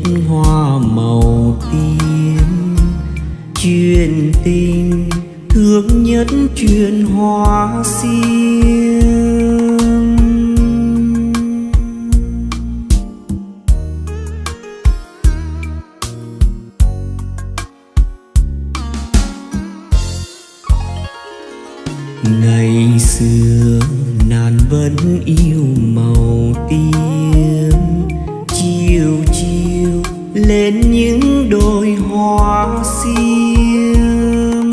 hoa màu tím. Chuyện tình thương nhất chuyện hoa xiêm. Ngày xưa nàng vẫn yêu màu tím. Chiều chiều lên những đồi hoa xiêm.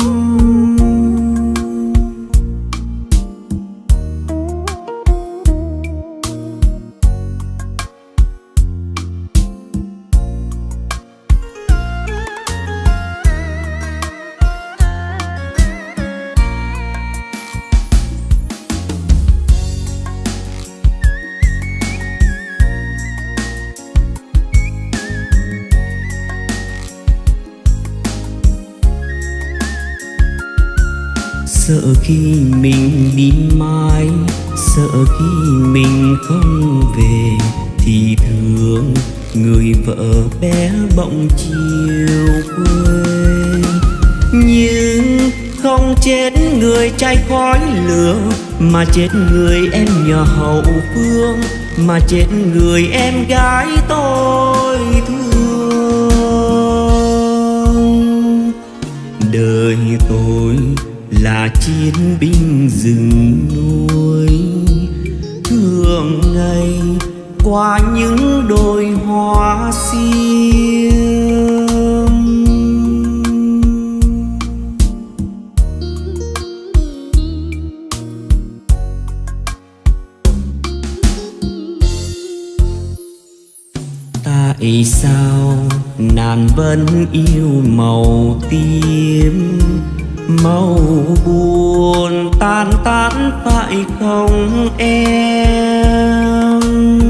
Sợ khi mình đi mãi, sợ khi mình không về, thì thương người vợ bé bỗng chiều quê. Nhưng không chết người trai khói lửa, mà chết người em nhỏ hậu phương, mà chết người em gái tôi thương. Đời tôi là chiến binh rừng núi, thường ngày qua những đồi hoa xiêm. Tại sao nàng vẫn yêu màu tím? Màu buồn tan tán phải không em?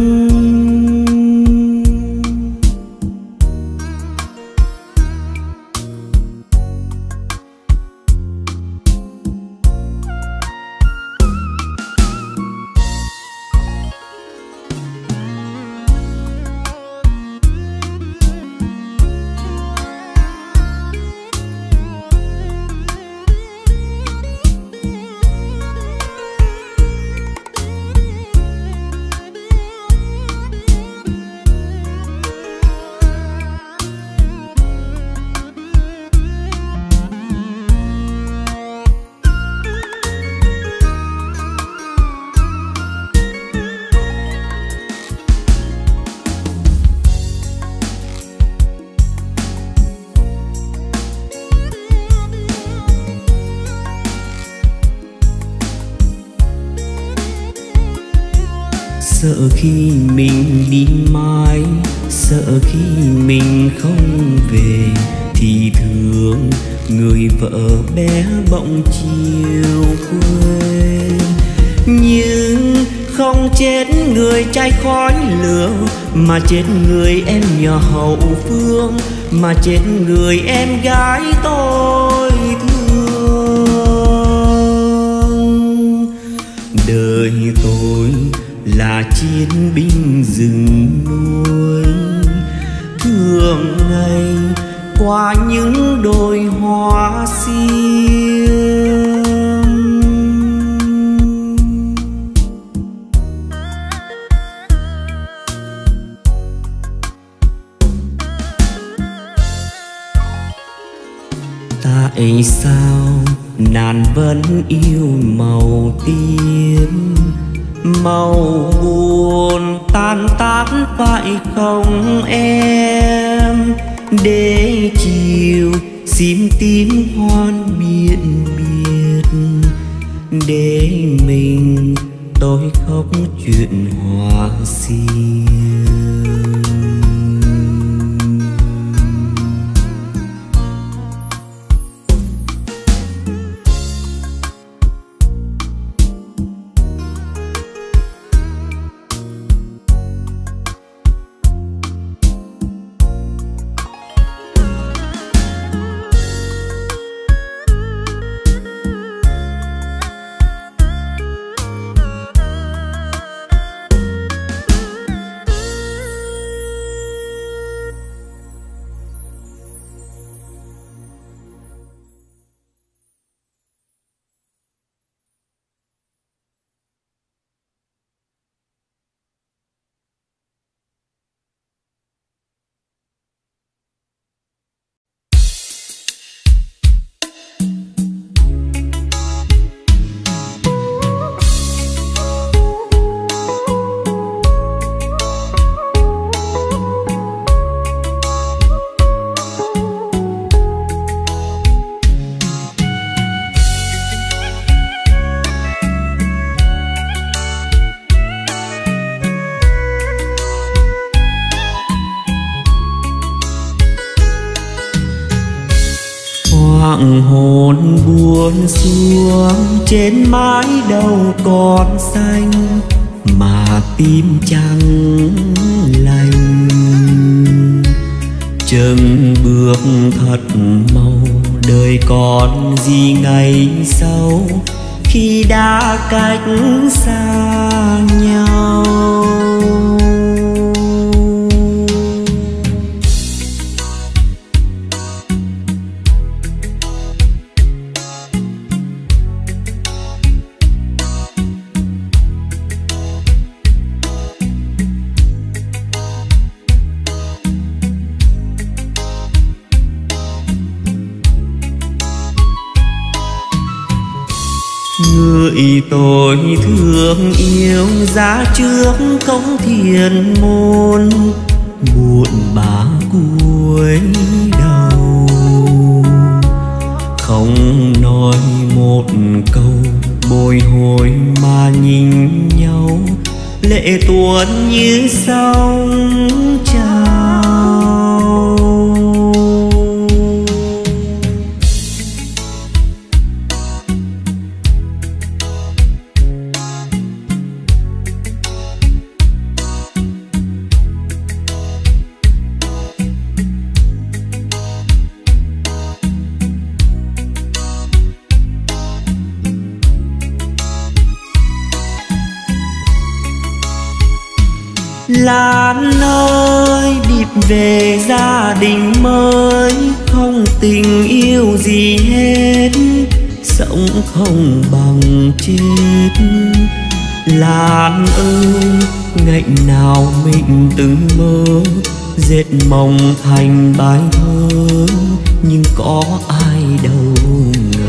Sợ khi mình đi mãi, sợ khi mình không về, thì thương người vợ bé bỗng chiều quê. Nhưng không chết người trai khói lửa, mà chết người em nhỏ hậu phương, mà chết người em gái tôi thương. Đời tôi là chiến binh rừng núi, thường ngày qua những đồi hoa xiêm. Tại sao nàng vẫn yêu màu tím? Màu buồn tan tác phải không em? Để chiều xin tím hoan biển biệt, để mình tôi khóc chuyện hoa xiêm. hoàng hôn buồn xuống trên mái đầu còn xanh mà tim chẳng lành. Chân bước thật màu đời còn gì ngày sau khi đã cách xa nhau. Người tôi thương yêu giá trước cổng thiên môn, buồn bã cuối đầu không nói một câu bồi hồi mà nhìn nhau, lệ tuôn như sóng trào. Lan ơi điệp về gia đình mới, không tình yêu gì hết, sống không bằng chết. Lan ơi ngày nào mình từng mơ dệt mộng thành bài thơ, nhưng có ai đâu ngờ.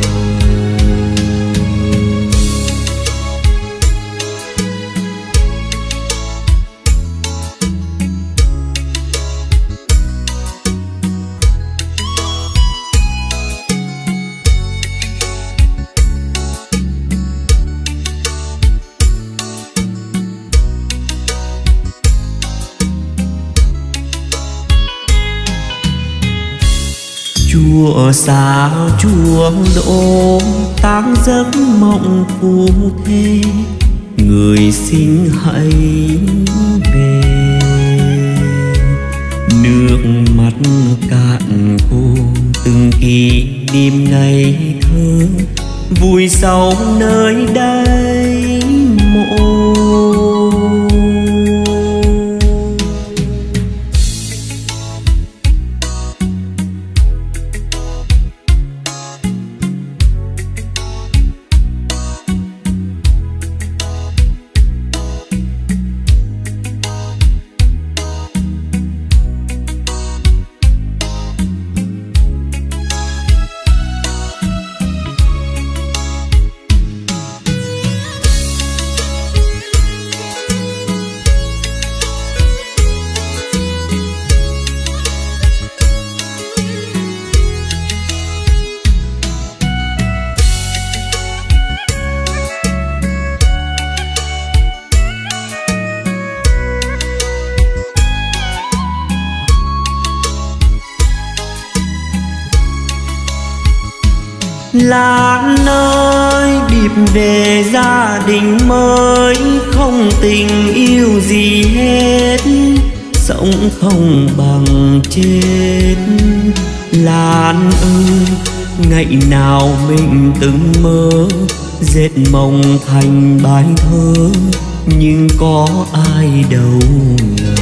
Chùa sao chuông đổ tang giấc mộng phù thê, người xin hãy về. Nước mắt cạn khô từng kỷ niệm ngày thơ, vui sâu nơi đây mộ. Lan ơi điệp về gia đình mới, không tình yêu gì hết, sống không bằng chết. Lan ơi ngày nào mình từng mơ dệt mộng thành bài thơ, nhưng có ai đâu ngờ.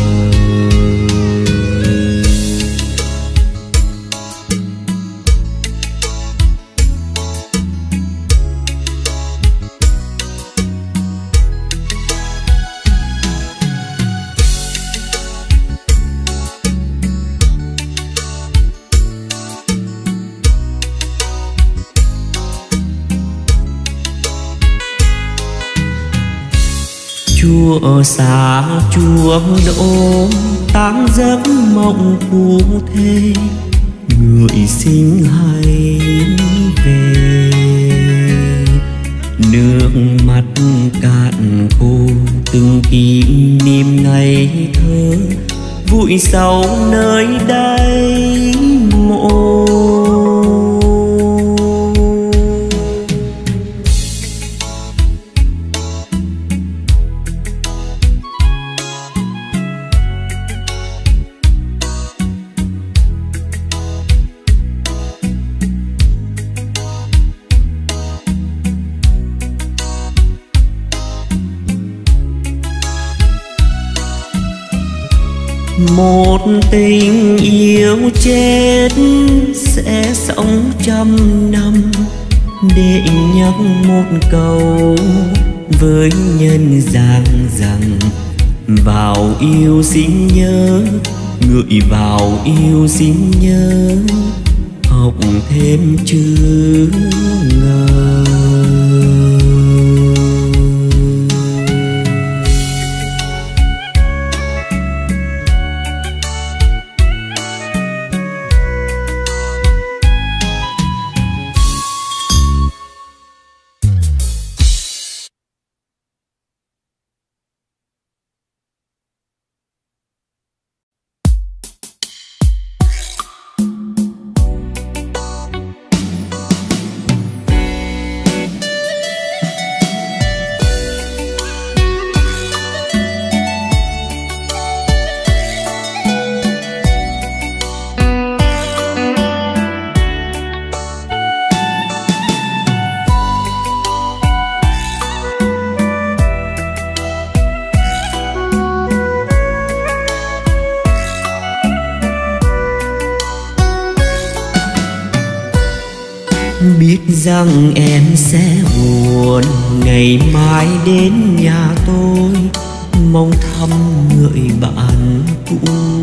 Chùa xa chuông đổ tang giấc mộng phù thê, người xin hãy về. Nước mắt cạn khô từng kỷ niệm ngày thơ, vùi sâu nơi đây mộ. Một tình yêu chết sẽ sống trăm năm, để nhắc một câu với nhân gian rằng vào yêu xin nhớ, người vào yêu xin nhớ, học thêm chữ ngờ. Biết rằng em sẽ buồn ngày mai đến nhà tôi, mong thăm người bạn cũ.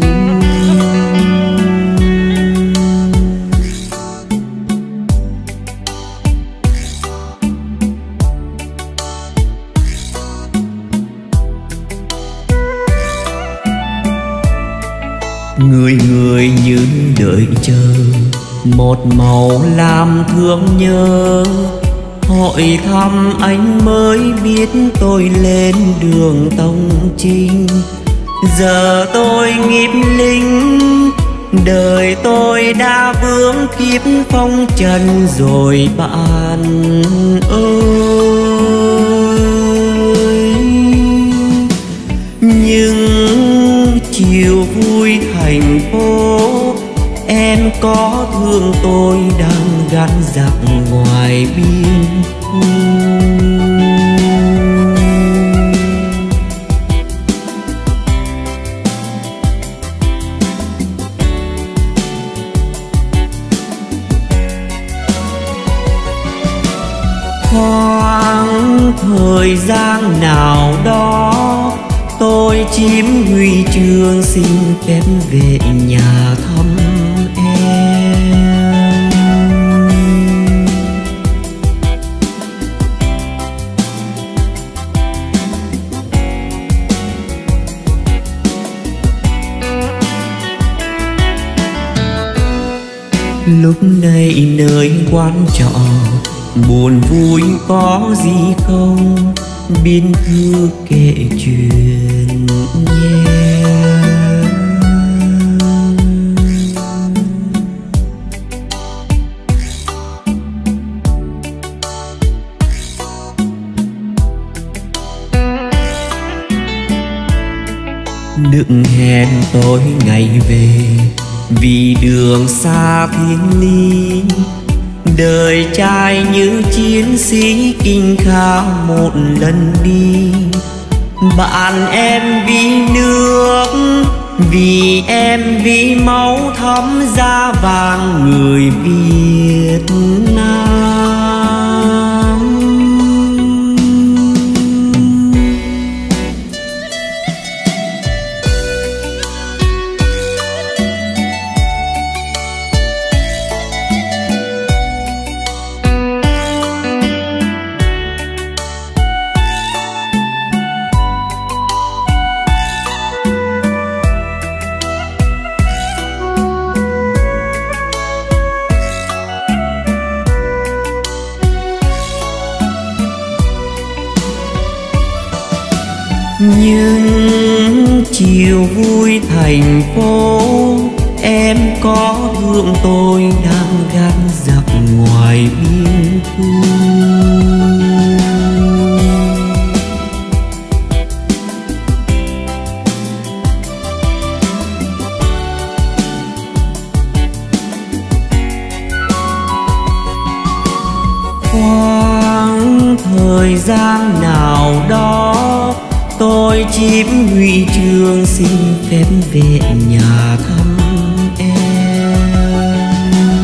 Người người như đợi chờ một màu làm thương nhớ, hỏi thăm anh mới biết tôi lên đường tông chinh. Giờ tôi nghiệp linh, đời tôi đã vướng kiếp phong trần rồi bạn ơi. Nhưng chiều vui thành phố, em có thương tôi đang gắn giặc ngoài biên khu. Khoảng thời gian nào đó, tôi chiếm huy chương xin phép về nhà thăm em. Lúc này nơi quán trọ, buồn vui có gì không, biên thư kể chuyện nhé. Đừng hẹn tôi ngày về, vì đường xa thiên lý. Đời trai như chiến sĩ kinh khao một lần đi. Bạn em vì nước, vì em vì máu thấm da vàng người Việt Nam. Nhưng chiều vui thành phố, em có thương tôi đang gắn giặc ngoài biên khu. Khoảng thời gian nào đó, tôi ơi chim huy chương xin phép về nhà thăm em.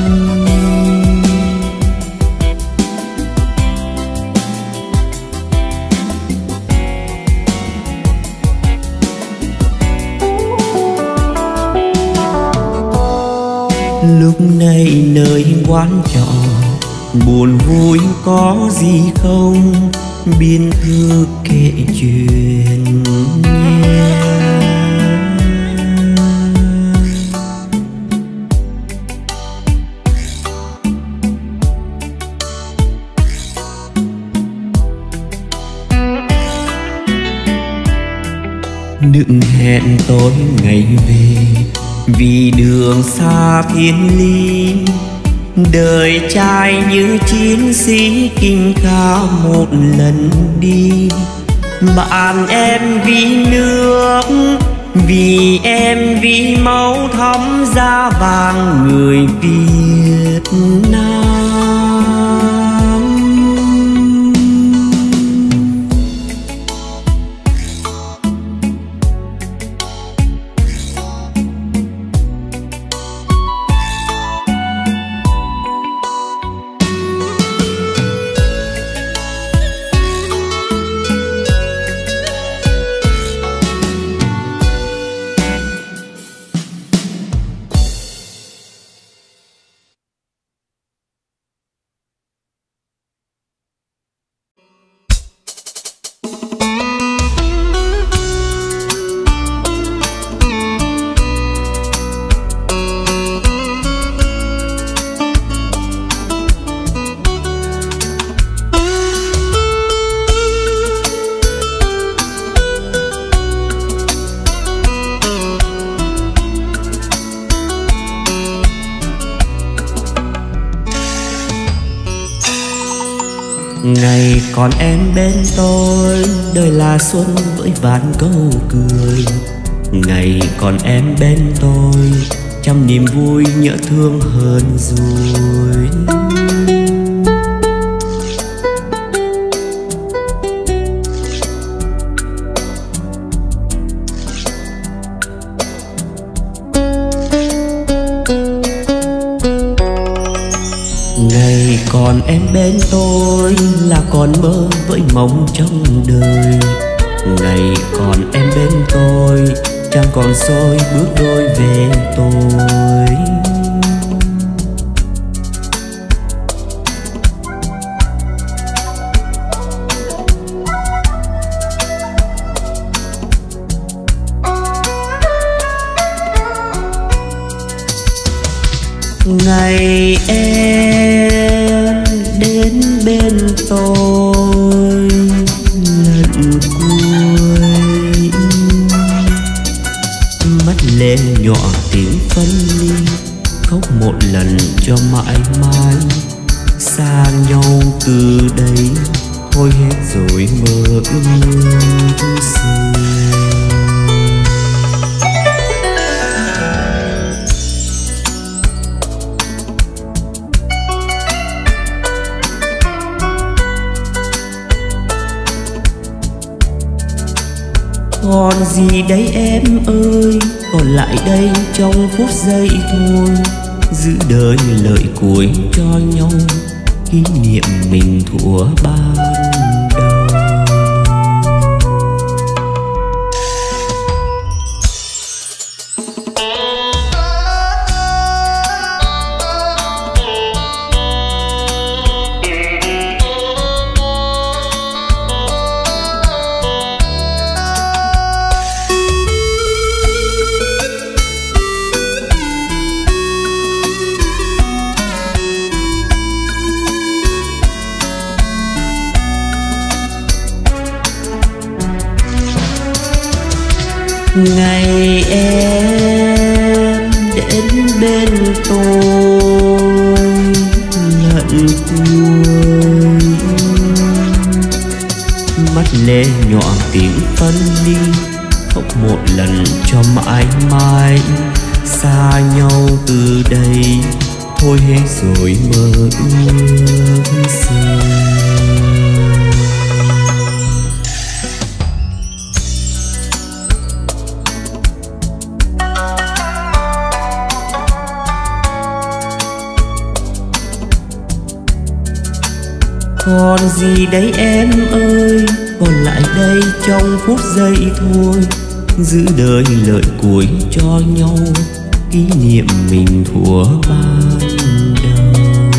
Lúc này nơi quán trọ buồn vui có gì không, biên thư kể chuyện nghe. Đừng hẹn tối ngày về vì đường xa thiên lý, đời trai như chiến sĩ kinh ca một lần đi. Bạn em vì nước, vì em vì máu thắm da vàng người Việt Nam. Ngày còn em bên tôi, đời là xuân với vạn câu cười. Ngày còn em bên tôi, trăm niềm vui nhớ thương hơn rồi. Ngày còn em bên tôi là còn mơ với mong trong đời. Ngày còn em bên tôi chẳng còn xôi bước đôi về tôi. Ngày em đến bên tôi lần cuối, mắt lệ nhỏ tiếng phân ly, khóc một lần cho mãi mãi. Xa nhau từ đây thôi hết rồi mơ ước xưa. Còn gì đây em ơi, còn lại đây trong phút giây thôi. Giữ đời lời cuối cho nhau, kỷ niệm mình thuở ban đầu. Ngày em đến bên tôi lần cuối, mắt lệ nhọn tiếng phân ly, khóc một lần cho mãi mãi. Xa nhau từ đây thôi hết rồi mơ ước xưa. gì đây em ơi, còn lại đây trong phút giây thôi, giữ đời lợi cuối cho nhau, kỷ niệm mình thuở ban đầu.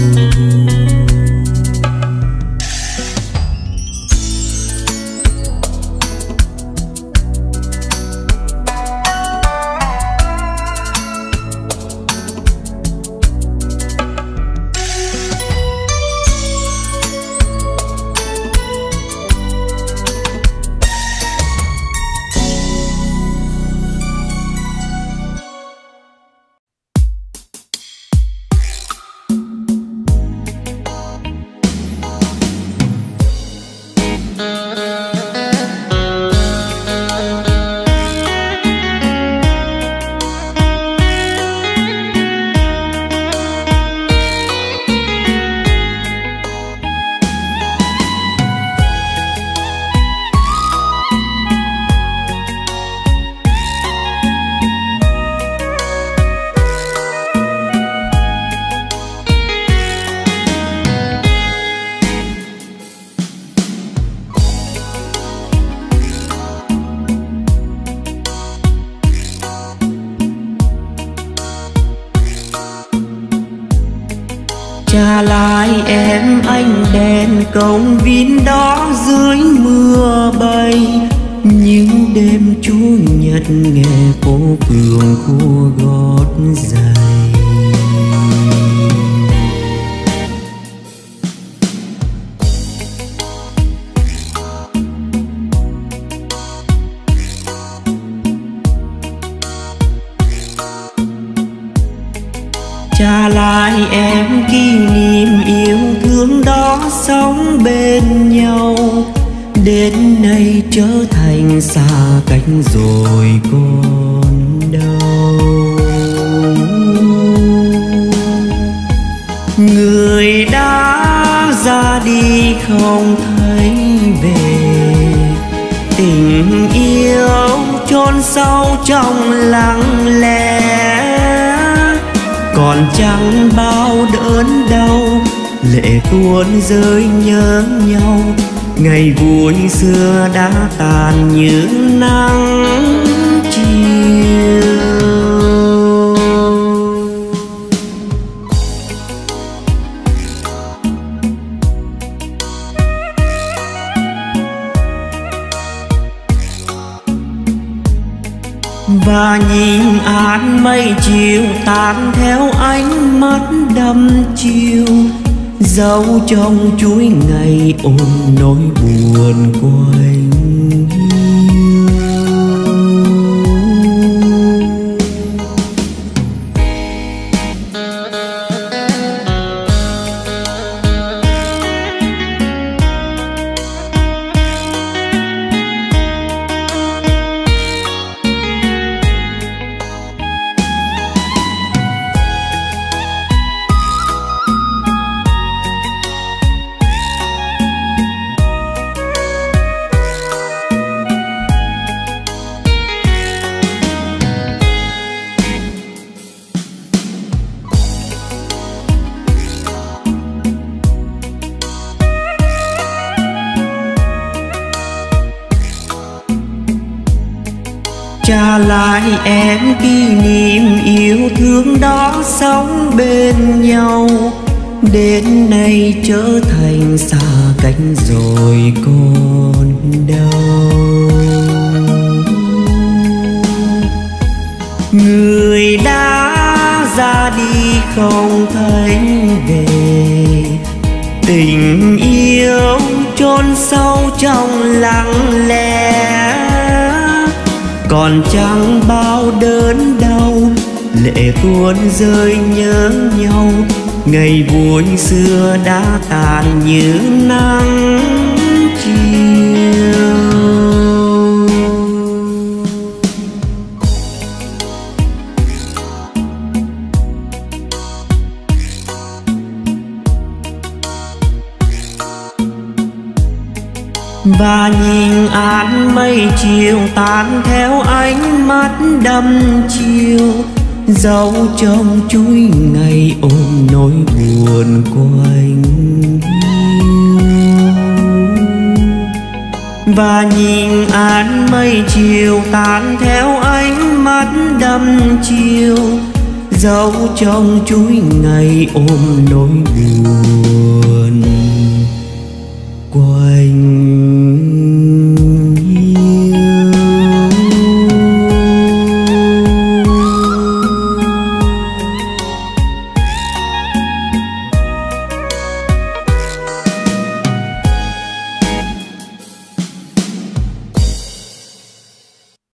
Trả lại em ánh đèn công viên đó dưới mưa bay, những đêm Chủ nhật nghe phố phường khua gót giày. Trả lại em kỷ niệm yêu thương đó sống bên nhau, đến nay trở thành xa cách rồi còn đâu. Người đã ra đi không thấy về, tình yêu chôn sâu trong lặng lẽ, còn chẳng bao đớn đau, lệ tuôn rơi nhớ nhau, ngày vui xưa đã tàn như nắng chiều. Và nhìn áng mây chiều tan theo ánh mắt đăm chiều, dấu trong chuỗi ngày ôm nỗi buồn quanh trả lại em kỷ niệm yêu thương đó sống bên nhau, đến nay trở thành xa cách rồi còn đâu. Người đã ra đi không thấy về, tình yêu chôn sâu trong lặng lẽ, còn chẳng bao đớn đau, lệ tuôn rơi nhớ nhau, ngày vui xưa đã tàn như nắng chiều. Và nhìn áng mây chiều tan theo ánh mắt đăm chiều, dấu trong chuỗi ngày ôm nỗi buồn quanh hiu. và nhìn áng mây chiều tan theo ánh mắt đăm chiều, dấu trong chuỗi ngày ôm nỗi buồn quanh